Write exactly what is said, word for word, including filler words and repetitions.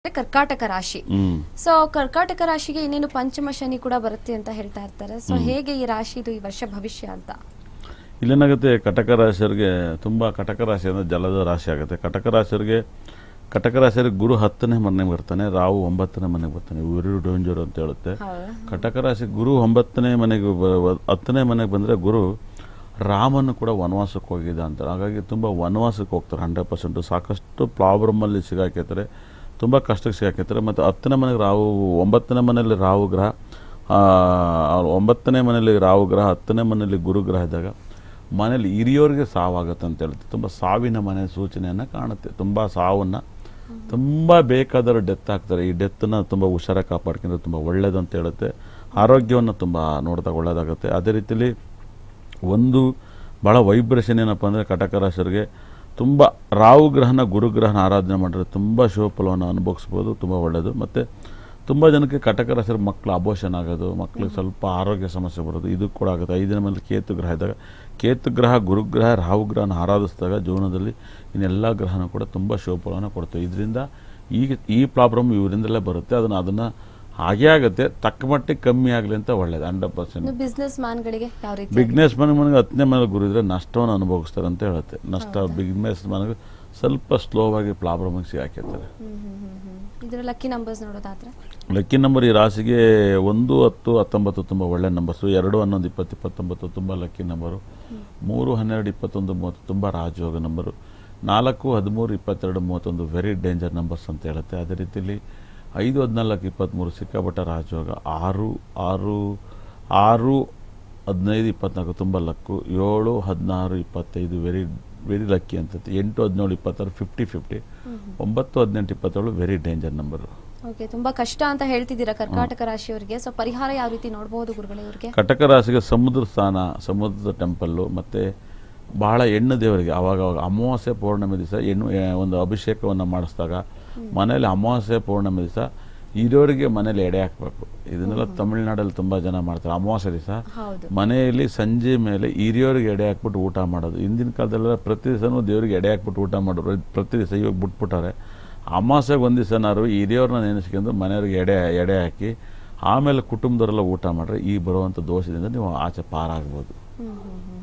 ಕರ್ಕಾಟಕ ರಾಶಿ. ಸೊ ಕರ್ಕಾಟಕ ರಾಶಿಗೆ ಇನ್ನೇನು ಪಂಚಮ ಶನಿ ಕೂಡ ಬರುತ್ತೆ ಅಂತ ಹೇಳ್ತಾ ಇರ್ತಾರೆ. ಸೊ ಹೇಗೆ ಈ ರಾಶಿದು ಈ ವರ್ಷ ಭವಿಷ್ಯ ಅಂತ? ಇಲ್ಲೇನಾಗುತ್ತೆ, ಕಟಕ ರಾಶಿಯವರಿಗೆ ತುಂಬ, ಕಟಕ ರಾಶಿ ಅಂದರೆ ಜಲದ ರಾಶಿ ಆಗುತ್ತೆ. ಕಟಕ ರಾಶಿಯವರಿಗೆ ಕಟಕ ರಾಶಿಯವರಿಗೆ ಗುರು ಹತ್ತನೇ ಮನೆಗೆ ಬರ್ತಾನೆ, ರಾಹು ಒಂಬತ್ತನೇ ಮನೆಗೆ ಬರ್ತಾನೆ. ಇವರು ಡೇಂಜರ್ ಅಂತ ಹೇಳುತ್ತೆ. ಕಟಕ ರಾಶಿ ಗುರು ಒಂಬತ್ತನೇ ಮನೆಗೆ ಹತ್ತನೇ ಮನೆಗೆ ಬಂದರೆ ಗುರು ರಾಮನ್ನು ಕೂಡ ವನವಾಸಕ್ಕೆ ಹೋಗಿದೆ ಅಂತ. ಹಾಗಾಗಿ ತುಂಬ ವನವಾಸಕ್ಕೆ ಹೋಗ್ತಾರೆ ಹಂಡ್ರೆಡ್ ಪರ್ಸೆಂಟು. ಸಾಕಷ್ಟು ಪ್ರಾಬ್ಲಮಲ್ಲಿ ಸಿಗಾಕೈತಾರೆ, ತುಂಬ ಕಷ್ಟಕ್ಕೆ ಸಿಗಾಕೈತಾರೆ. ಮತ್ತು ಹತ್ತನೇ ಮನೆಗೆ ರಾಹು, ಒಂಬತ್ತನೇ ಮನೆಯಲ್ಲಿ ರಾಹು ಗ್ರಹ, ಒಂಬತ್ತನೇ ಮನೆಯಲ್ಲಿ ರಾಹು ಗ್ರಹ, ಹತ್ತನೇ ಮನೆಯಲ್ಲಿ ಗುರು ಗ್ರಹ ಇದ್ದಾಗ ಮನೇಲಿ ಹಿರಿಯೋರಿಗೆ ಸಾವಾಗುತ್ತೆ ಅಂತ ಹೇಳುತ್ತೆ. ತುಂಬ ಸಾವಿನ ಮನೆ ಸೂಚನೆಯನ್ನು ಕಾಣುತ್ತೆ. ತುಂಬ ಸಾವನ್ನು, ತುಂಬ ಬೇಕಾದರೂ ಡೆತ್ ಆಗ್ತಾರೆ. ಈ ಡೆತ್ತನ್ನು ತುಂಬ ಹುಷಾರಾಗಿ ಕಾಪಾಡ್ಕೊಂಡ್ರೆ ತುಂಬ ಒಳ್ಳೆಯದು ಅಂತ ಹೇಳುತ್ತೆ. ಆರೋಗ್ಯವನ್ನು ತುಂಬ ನೋಡಿದಾಗ ಒಳ್ಳೆಯದಾಗುತ್ತೆ. ಅದೇ ರೀತಿಯಲ್ಲಿ ಒಂದು ಭಾಳ ವೈಬ್ರೇಷನ್ ಏನಪ್ಪ ಅಂದರೆ ಕಟಕ ರಾಶಿಯವರಿಗೆ ತುಂಬ ರಾಹು ಗ್ರಹನ ಗುರುಗ್ರಹನ ಆರಾಧನೆ ಮಾಡಿದ್ರೆ ತುಂಬ ಶುಭಫಲವನ್ನು ಅನುಭವಿಸ್ಬೋದು, ತುಂಬ ಒಳ್ಳೆಯದು. ಮತ್ತು ತುಂಬ ಜನಕ್ಕೆ ಕಟಕ ರಾಶಿಯವ್ರ ಮಕ್ಕಳು ಅಬೋಷನ್ ಆಗೋದು, ಮಕ್ಕಳಿಗೆ ಸ್ವಲ್ಪ ಆರೋಗ್ಯ ಸಮಸ್ಯೆ ಬರೋದು, ಇದು ಕೂಡ ಆಗುತ್ತೆ. ಐದನೇ ಮೇಲೆ ಕೇತು ಗ್ರಹ ಇದ್ದಾಗ, ಕೇತು ಗ್ರಹ ಗುರುಗ್ರಹ ರಾಹು ಗ್ರಹನ ಆರಾಧಿಸಿದಾಗ ಜೀವನದಲ್ಲಿ ಇನ್ನೆಲ್ಲ ಗ್ರಹನೂ ಕೂಡ ತುಂಬ ಶುಭಫಲವನ್ನು ಕೊಡ್ತವೆ. ಇದರಿಂದ ಈಗ ಈ ಪ್ರಾಬ್ಲಮ್ ಇವರಿಂದಲೇ ಬರುತ್ತೆ. ಅದನ್ನು ಅದನ್ನು ಹಾಗೇ ಆಗುತ್ತೆ, ತಕ್ಕ ಮಟ್ಟಿಗೆ ಕಮ್ಮಿ ಆಗಲಿ ಅಂತ ಒಳ್ಳೇದು. ಹಂಡ್ರೆಡ್ ಪರ್ಸೆಂಟ್ ಬಿಸ್ನೆಸ್ ಮ್ಯಾನ್ಗಳಿಗೆ ಯಾವ ರೀತಿ? ಬಿಸ್ನೆಸ್ ಮ್ಯಾನ್ಗೆ ಹತ್ತನೇ ಮೇಲೆ ಗುರು ಇದ್ರೆ ನಷ್ಟವನ್ನು ಅನುಭವಿಸ್ತಾರೆ ಅಂತ ಹೇಳುತ್ತೆ. ನಷ್ಟ ಬಿಸ್ನೆಸ್ ಮ್ಯಾನ್ಗೆ ಸ್ವಲ್ಪ ಸ್ಲೋವಾಗಿ ಪ್ರಾಬ್ಲಮಿಗೆ ಸಿಗಾಕಿರ್ತಾರೆ. ಇದರ ಲಕ್ಕಿ ನಂಬರ್ಸ್ ನೋಡೋದಾದ್ರೆ, ಲಕ್ಕಿ ನಂಬರ್ ಈ ರಾಶಿಗೆ ಒಂದು, ಹತ್ತು, ಹತ್ತೊಂಬತ್ತು ತುಂಬ ಒಳ್ಳೆ ನಂಬರ್ಸು. ಎರಡು, ಹನ್ನೊಂದು, ಇಪ್ಪತ್ತು, ಇಪ್ಪತ್ತೊಂಬತ್ತು ತುಂಬ ಲಕ್ಕಿ ನಂಬರು. ಮೂರು, ಹನ್ನೆರಡು, ಇಪ್ಪತ್ತೊಂದು, ಮೂವತ್ತು ತುಂಬ ರಾಜಯೋಗ ನಂಬರು. ನಾಲ್ಕು, ಹದಿಮೂರು, ಇಪ್ಪತ್ತೆರಡು, ಮೂವತ್ತೊಂದು ವೆರಿ ಡೇಂಜರ್ ನಂಬರ್ಸ್ ಅಂತ ಹೇಳುತ್ತೆ. ಅದೇ ರೀತಿಯಲ್ಲಿ ಐದು, ಹದಿನಾಲ್ಕು, ಇಪ್ಪತ್ತ್ಮೂರು ಸಿಕ್ಕಾಪಟ್ಟ ರಾಜಯೋಗ. ಆರು ಆರು ಆರು ಹದಿನೈದು, ಇಪ್ಪತ್ನಾಲ್ಕು ತುಂಬ ಲಕ್ಕು. ಏಳು, ಹದಿನಾರು, ಇಪ್ಪತ್ತೈದು ವೆರಿ ವೆರಿ ಲಕ್ಕಿ ಅಂತೈತೆ. ಎಂಟು, ಹದಿನೇಳು, ಇಪ್ಪತ್ತಾರು ಫಿಫ್ಟಿ ಫಿಫ್ಟಿ. ಒಂಬತ್ತು, ಹದಿನೆಂಟು, ಇಪ್ಪತ್ತೇಳು ವೆರಿ ಡೇಂಜರ್ ನಂಬರು. ಓಕೆ, ತುಂಬಾ ಕಷ್ಟ ಅಂತ ಹೇಳ್ತಿದ್ದೀರಾ ಕರ್ಕಾಟಕ ರಾಶಿಯವರಿಗೆ. ಸೊ ಪರಿಹಾರ ಯಾವ ರೀತಿ ನೋಡಬಹುದು ಗುರುಗಳೇ ಇವರಿಗೆ? ಕಟಕ ರಾಶಿಗೆ ಸಮುದ್ರ ಸ್ಥಾನ, ಸಮುದ್ರದ ಟೆಂಪಲ್ಲು, ಮತ್ತು ಬಹಳ ಹೆಣ್ಣು ದೇವರಿಗೆ ಅವಾಗ ಅವಾಗ ಅಮಾವಾಸ್ಯೆ ಪೌರ್ಣಮಿ ದಿವಸ ಹೆಣ್ಣು ಒಂದು ಅಭಿಷೇಕವನ್ನು ಮಾಡಿಸಿದಾಗ ಮನೇಲಿ ಅಮಾವಾಸ್ಯೆ ಪೌರ್ಣಮಿ ದಿವಸ ಹಿರಿಯವರಿಗೆ ಮನೇಲಿ ಎಡೆ ಹಾಕಬೇಕು. ಇದನ್ನೆಲ್ಲ ತಮಿಳುನಾಡಲ್ಲಿ ತುಂಬ ಜನ ಮಾಡ್ತಾರೆ. ಅಮಾವಾಸ್ಯೆ ದಿವಸ ಮನೆಯಲ್ಲಿ ಸಂಜೆ ಮೇಲೆ ಹಿರಿಯವರಿಗೆ ಎಡೆ ಹಾಕ್ಬಿಟ್ಟು ಊಟ ಮಾಡೋದು. ಹಿಂದಿನ ಕಾಲದಲ್ಲೆಲ್ಲ ಪ್ರತಿ ದಿವಸನೂ ದೇವರಿಗೆ ಎಡೆ ಹಾಕ್ಬಿಟ್ಟು ಊಟ ಮಾಡೋರು. ಪ್ರತಿ ದಿವಸ ಇವಾಗ ಬಿಟ್ಬಿಟ್ಟಾರೆ. ಅಮಾವಾಸ್ಯೆಗೆ ಒಂದು ದಿವಸನಾರು ಹಿರಿಯವ್ರನ್ನ ನೆನೆಸ್ಕೊಂಡು ಮನೆಯವ್ರಿಗೆ ಎಡೆ ಎಡೆ ಹಾಕಿ ಆಮೇಲೆ ಕುಟುಂಬದವರೆಲ್ಲ ಊಟ ಮಾಡ್ರೆ ಈ ಬರುವಂಥ ದೋಷದಿಂದ ನೀವು ಆಚೆ ಪಾರಾಗ್ಬೋದು.